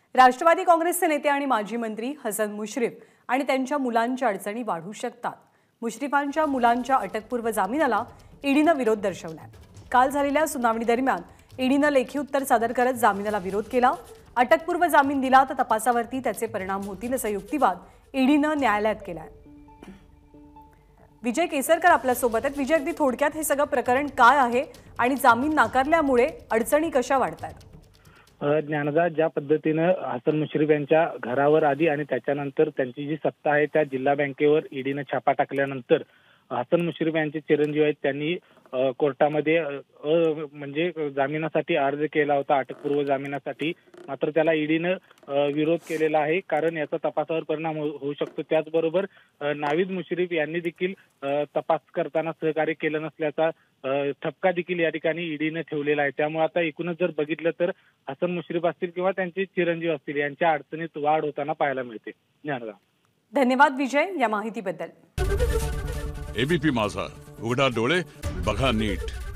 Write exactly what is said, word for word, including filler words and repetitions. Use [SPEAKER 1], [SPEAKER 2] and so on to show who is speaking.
[SPEAKER 1] राष्ट्रवादी काँग्रेसचे नेते आणि माजी मंत्री हसन मुश्रीफ आणि त्यांच्या मुलांच्या अडचणी वाढू शकतात। मुश्रीफांच्या मुलांच्या अटकपूर्व जामिनाला ईडीने विरोध दर्शवलाय। काल झालेल्या सुनावणी दरम्यान ईडीने लेखी उत्तर सादर करत जामिनाला विरोध केला। अटकपूर्व जामीन दिला तर तपासावरती त्याचे परिणाम होतील असा युक्तिवाद ईडीने न्यायालयात केलाय। विजय केसरकर आपल्या सोबत आहेत। विजय, अगदी थोडक्यात हे सगळं प्रकरण काय आहे आणि जामीन नाकारल्यामुळे अडचणी कशा वाढतात?
[SPEAKER 2] ज्ञानदा, ज्या पद्धतीने हसन मुश्रीफ यांच्या घरावर आधी आणि त्याच्यानंतर त्यांची जी सत्ता आहे त्या जिल्हा बँकेवर ईडीने छापा टाकल्यानंतर हसन मुश्रीफ यांचे चिरंजीव आहेत त्यांनी कोर्टामध्ये म्हणजे जामिनासाठी अर्ज केला होता, अटकपूर्व जामिनासाठी। मात्र त्याला ईडीने विरोध केलेला आहे, कारण याचा तपासावर परिणाम होऊ शकतो। त्याचबरोबर नावीद मुश्रीफ यांनी देखील तपास करताना सहकार्य केलं नसल्याचा ठपका देखील या ठिकाणी ईडीने ठेवलेला आहे। त्यामुळे आता एकूणच जर बघितलं तर हसन मुश्रीफ असतील किंवा त्यांचे चिरंजीव असतील यांच्या अडचणीत वाढ होताना पाहायला मिळते। ज्ञानदा,
[SPEAKER 1] धन्यवाद विजय या माहितीबद्दल।
[SPEAKER 3] एबीपी माझा, उघडा डोळे बघा नीट।